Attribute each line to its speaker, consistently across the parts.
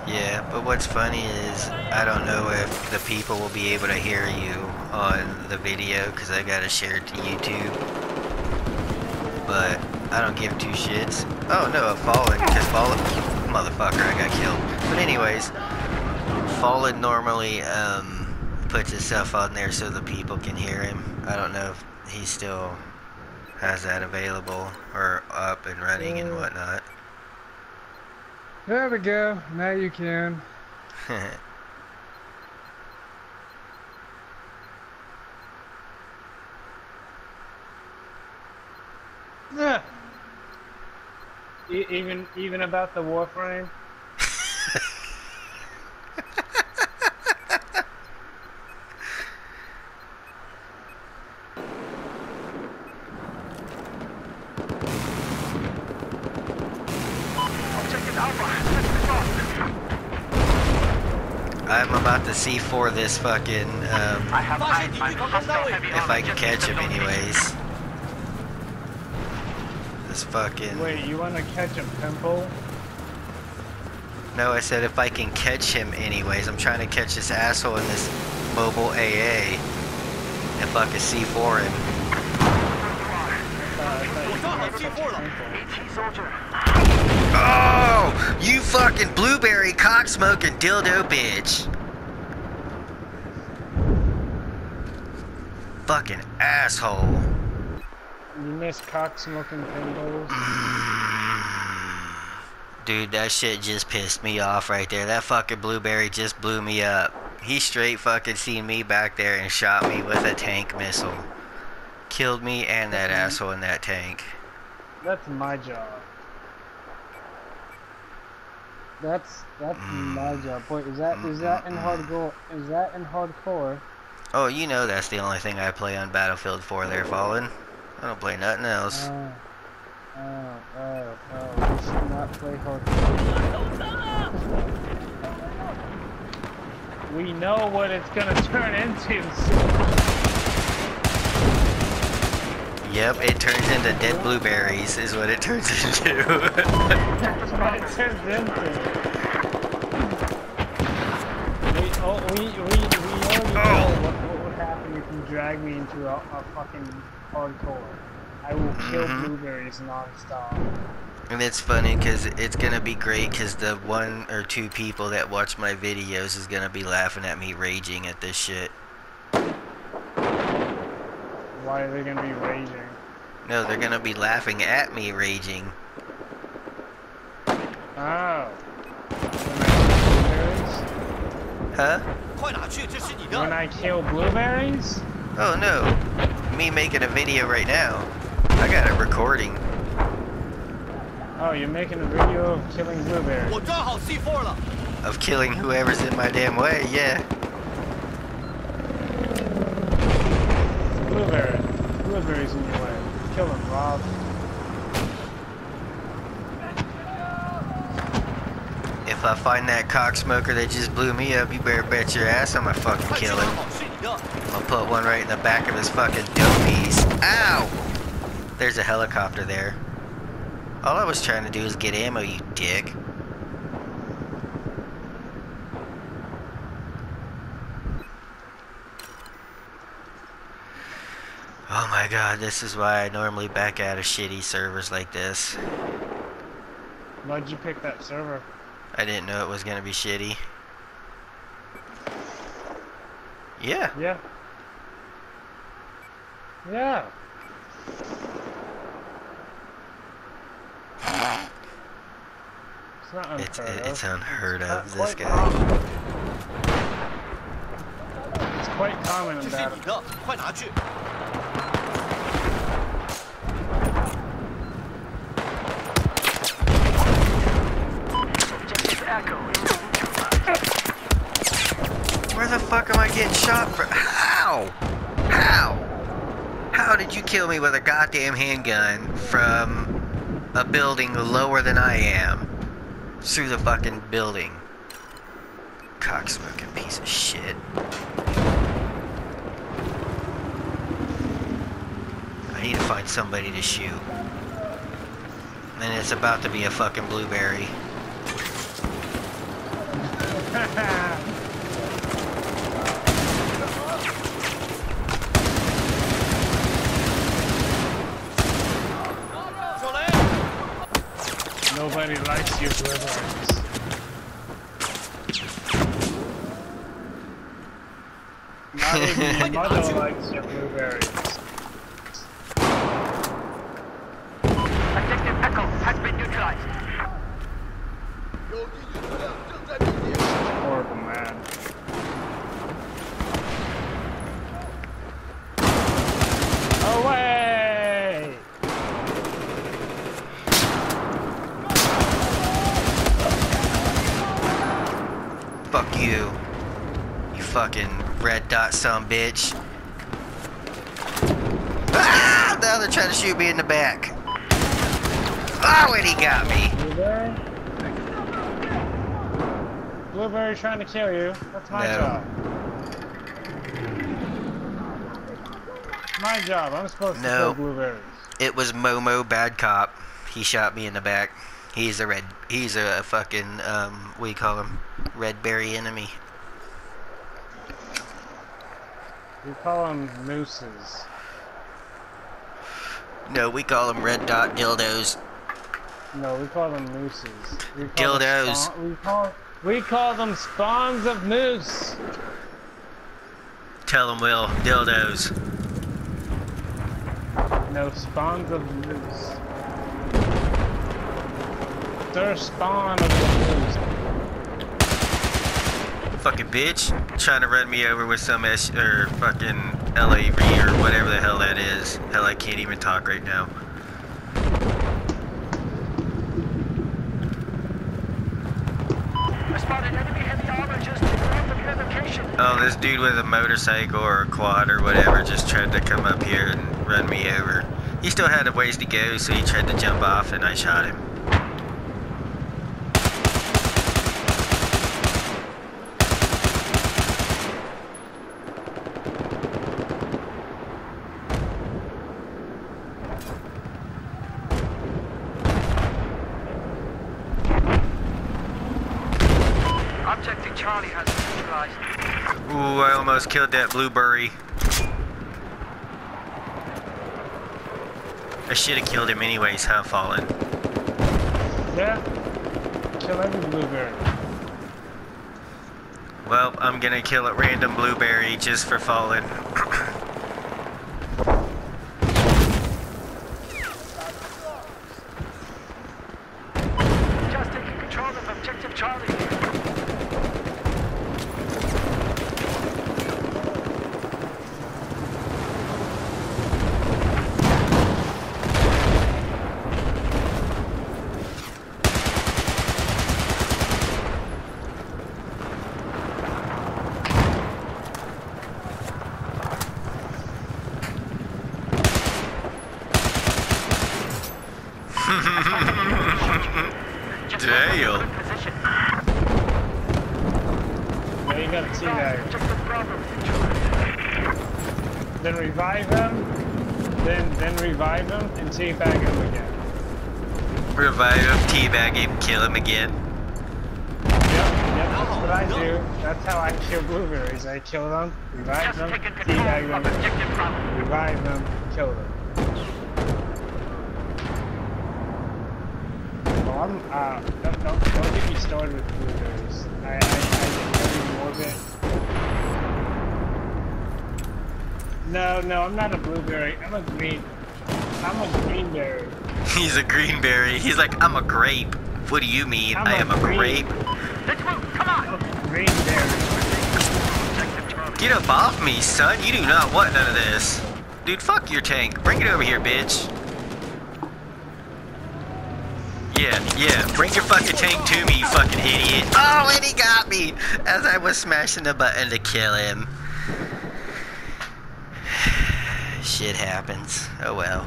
Speaker 1: Yeah, but what's funny is I don't know if the people will be able to hear you on the video because I gotta share it to YouTube. But I don't give two shits. Oh no, I've fallen because fallen, motherfucker, I got killed. But anyways, fallen normally puts himself on there so the people can hear him. I don't know if he still has that available or up and running and whatnot.
Speaker 2: There we go. Now you can. Yeah. Even about the Warframe.
Speaker 1: I'm about to C4 this fucking, if I can catch him anyways. This fucking...
Speaker 2: Wait, you want to catch a pimple?
Speaker 1: No, I said if I can catch him anyways. I'm trying to catch this asshole in this mobile AA. If I can C4 him. Oh! You fucking blueberry cock-smoking dildo bitch! Fucking asshole.
Speaker 2: You miss cock-smoking pimples?
Speaker 1: Dude, that shit just pissed me off right there. That fucking blueberry just blew me up. He straight fucking seen me back there and shot me with a tank missile. Killed me and that asshole in that tank.
Speaker 2: That's my job. That's my job. Wait, is that in hardcore? Is that in hardcore?
Speaker 1: Oh, you know that's the only thing I play on Battlefield 4 there, Fallen. I don't play nothing else.
Speaker 2: We should not play hardcore. We know what it's gonna turn into soon.
Speaker 1: Yep, it turns into dead blueberries is what it turns into.
Speaker 2: That's what it turns into. We already know what would happen if you drag me into a fucking hardcore. I will kill blueberries non-stop.
Speaker 1: And it's funny because it's gonna be great because the 1 or 2 people that watch my videos is gonna be laughing at me raging at this shit.
Speaker 2: Why are they gonna be raging?
Speaker 1: No, they're gonna be laughing at me raging.
Speaker 2: Oh.
Speaker 1: Huh?
Speaker 2: When I kill blueberries?
Speaker 1: Oh no. Me making a video right now. I got it recording.
Speaker 2: Oh, you're making a video of killing blueberries.
Speaker 1: Of killing whoever's in my damn way, yeah.
Speaker 2: Blueberries in your way. Kill them, Rob.
Speaker 1: If I find that cocksmoker that just blew me up, you better bet your ass I'm gonna fucking kill him. I'm gonna put one right in the back of his fucking dopies. Ow! There's a helicopter there. All I was trying to do is get ammo, you dick. Oh my god, this is why I normally back out of shitty servers like this.
Speaker 2: Why'd you pick that server?
Speaker 1: I didn't know it was gonna be shitty. Yeah.
Speaker 2: Yeah. Yeah. It's not unheard of.
Speaker 1: It's unheard of, this guy.
Speaker 2: Common. It's quite common in battle.
Speaker 1: Where the fuck am I getting shot from? How? How? How did you kill me with a goddamn handgun from a building lower than I am? Through the fucking building. Cocksmoking piece of shit. I need to find somebody to shoot. And it's about to be a fucking blueberry.
Speaker 2: Nobody likes your blueberries. Not even your mother likes your blueberries.
Speaker 3: Objective Echo has been neutralized.
Speaker 2: Horrible man. Away!
Speaker 1: Fuck you. You fucking red dot son bitch. Ah! Now they're trying to shoot me in the back. Oh, and he got me.
Speaker 2: Blueberry? Blueberry trying to kill you. That's my
Speaker 1: No.
Speaker 2: job. My job. I'm supposed to
Speaker 1: No.
Speaker 2: kill blueberries.
Speaker 1: It was Momo Bad Cop. He shot me in the back. He's a fucking, what do you call him? Red berry enemy.
Speaker 2: We call them mooses.
Speaker 1: No, we call them red dot dildos.
Speaker 2: No, we call them mooses. We call
Speaker 1: Dildos.
Speaker 2: Them we call them spawns of moose.
Speaker 1: Tell them, Will. Dildos.
Speaker 2: No, spawns of moose. They're spawn of the moose.
Speaker 1: Fucking bitch. Trying to run me over with some fucking LAV or whatever the hell that is. Hell, I can't even talk right now.
Speaker 3: I spotted enemy heavy armor just north of your location.
Speaker 1: Oh, this dude with a motorcycle or a quad or whatever just tried to come up here and run me over. He still had a ways to go, so he tried to jump off and I shot him.
Speaker 3: Objective Charlie has been neutralized.
Speaker 1: Ooh, I almost killed that blueberry. I should have killed him anyways, huh, Fallen?
Speaker 2: Yeah. Kill every blueberry.
Speaker 1: Well, I'm gonna kill a random blueberry just for Fallen.
Speaker 3: Just taking control of Objective Charlie.
Speaker 1: Damn.
Speaker 3: Position.
Speaker 2: Yeah, you gotta see that.
Speaker 3: Objective Bravo.
Speaker 2: Then revive him. Then revive him and teabag him again.
Speaker 1: Revive him, teabag him, kill him again.
Speaker 2: Yep, that's what I do. That's how I kill blueberries. I kill them, revive
Speaker 3: Just
Speaker 2: them,
Speaker 3: taking control
Speaker 2: teabag
Speaker 3: of
Speaker 2: them,
Speaker 3: Objective Bravo.
Speaker 2: revive them, kill them. Well, don't get me started with blueberries. I get very morbid. No, I'm not a blueberry. I'm a greenberry.
Speaker 1: He's a greenberry. He's like, I'm a grape. What do you mean? I am a grape.
Speaker 3: Let's move. Come on.
Speaker 2: Greenberry.
Speaker 1: Get up off me, son. You do not want none of this. Dude, fuck your tank. Bring it over here, bitch. Yeah. Bring your fucking tank to me, you fucking idiot. Oh, and he got me as I was smashing the button to kill him. Shit happens. Oh well.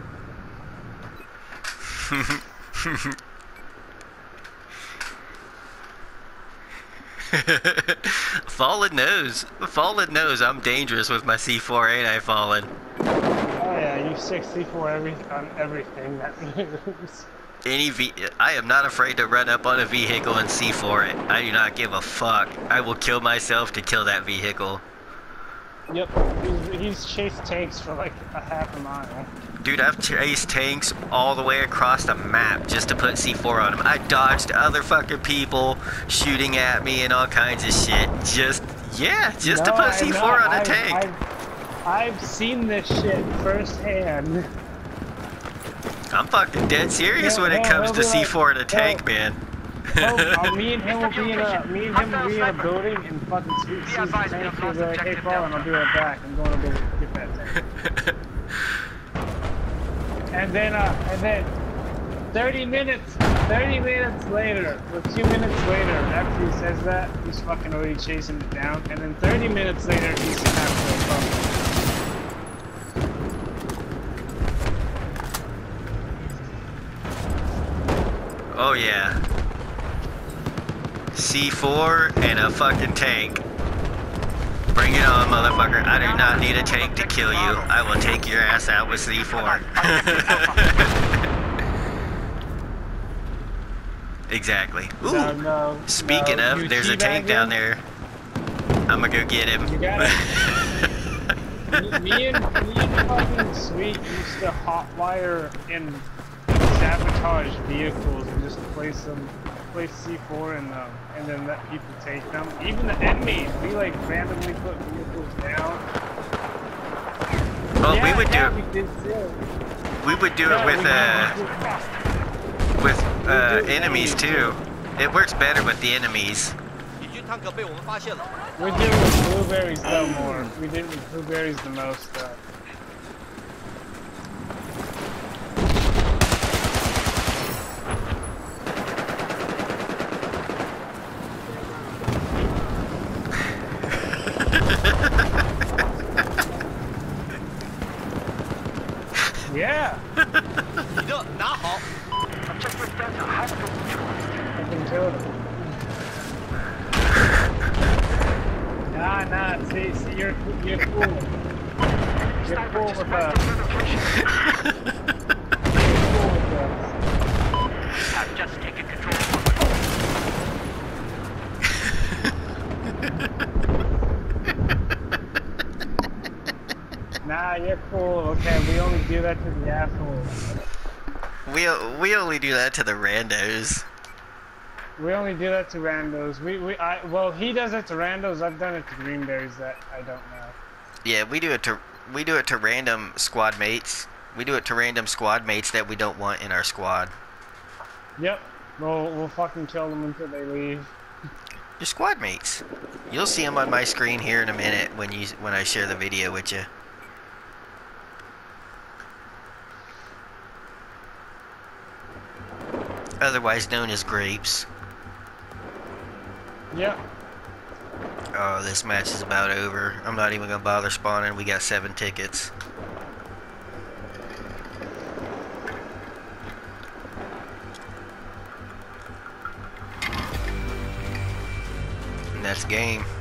Speaker 1: Fallen knows I'm dangerous with my C4, ain't I, Fallen?
Speaker 2: Oh yeah, you 64 on everything that moves.
Speaker 1: I am not afraid to run up on a vehicle and C4 it. I do not give a fuck. I will kill myself to kill that vehicle.
Speaker 2: Yep, he's chased tanks for like a half a mile.
Speaker 1: Dude, I've chased tanks all the way across the map just to put C4 on them. I dodged other fucking people shooting at me and all kinds of shit. Just to put C4 on a tank.
Speaker 2: I've seen this shit firsthand.
Speaker 1: I'm fucking dead serious when it comes to C4 in a tank, man.
Speaker 2: Me and him will be in a building and fucking sweet sees the tank. He'll be like, hey, fall, and I'll be right back. I'm going to go get that tank. and then 30 minutes later, or 2 minutes later, after he says that, he's fucking already chasing it down. And then 30 minutes later, he's halfway from it.
Speaker 1: Oh yeah. C4 and a fucking tank. Bring it on, motherfucker. I do not need a tank to kill you. I will take your ass out with C4. Exactly. Ooh.
Speaker 2: No,
Speaker 1: Speaking of, there's a tank down there. I'm gonna go get him.
Speaker 2: You got it. me and fucking Sweet used to hotwire and sabotage vehicles and just place C4 in them and then let people take them. Even the enemies, we like randomly put vehicles down.
Speaker 1: Oh,
Speaker 2: yeah,
Speaker 1: we would
Speaker 2: yeah,
Speaker 1: do
Speaker 2: we did too.
Speaker 1: We would do it with enemies too. It works better with the enemies.
Speaker 2: We did it with blueberries though more. We did it with blueberries the most though. Yeah. Nah, see, you're cool. You're cool with us.
Speaker 3: I've just taken control.
Speaker 2: Nah, you're cool. Okay, we only do that to the assholes.
Speaker 1: We only do that to the randos.
Speaker 2: We only do that to randos. Well, he does it to randos. I've done it to greenberries that I don't know.
Speaker 1: Yeah, we do it to random squad mates. We do it to random squad mates that we don't want in our squad.
Speaker 2: Yep. We'll fucking kill them until they leave.
Speaker 1: Your squad mates. You'll see them on my screen here in a minute when I share the video with you. Otherwise known as grapes.
Speaker 2: Yep.
Speaker 1: Oh, this match is about over. I'm not even gonna bother spawning. We got 7 tickets. And that's game.